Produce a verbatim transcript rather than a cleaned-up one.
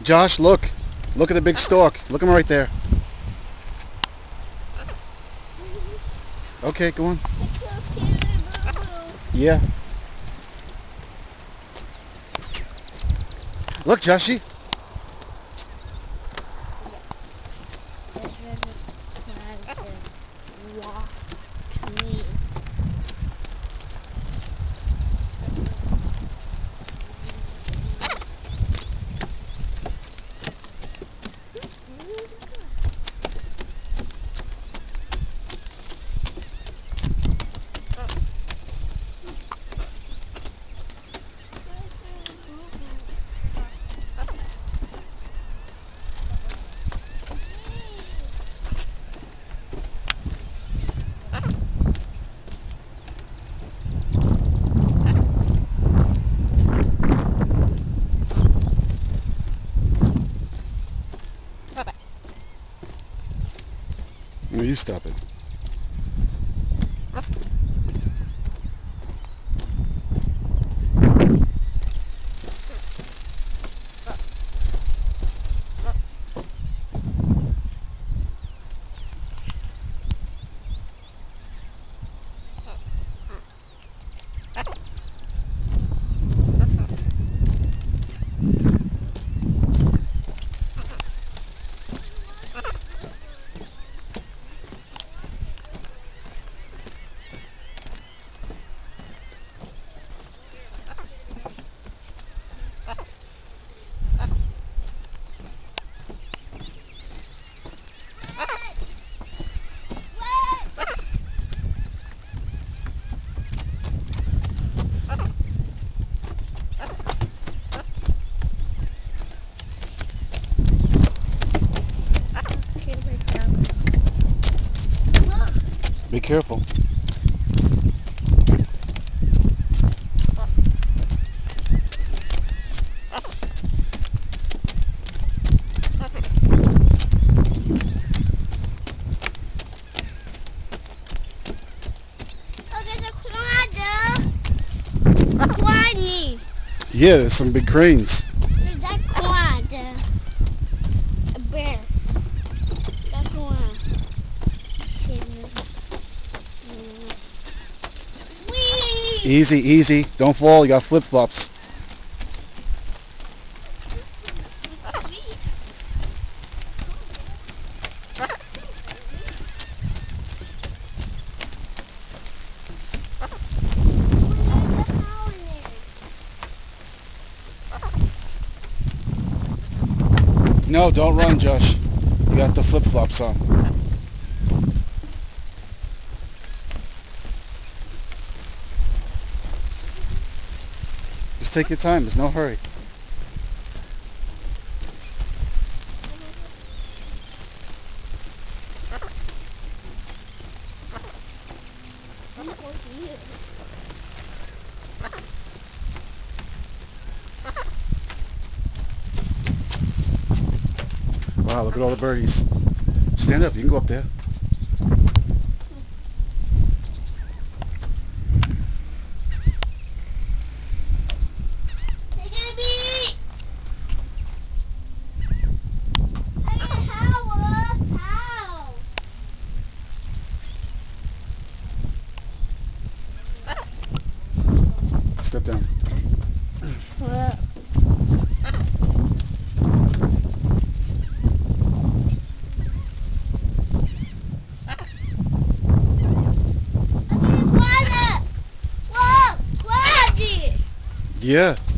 Josh, look. Look at the big stalk. Look him right there. Okay, go on. Yeah. Look, Joshy. No, you stop it. Be careful. Yeah, there's some big cranes. There's that quad. A bear. That's one. Whee! Easy, easy. Don't fall. You got flip-flops. No, don't run, Josh. You got the flip-flops on. Just take your time. There's no hurry. Wow, look at all the birdies. Stand up, you can go up there. Step down. Yeah.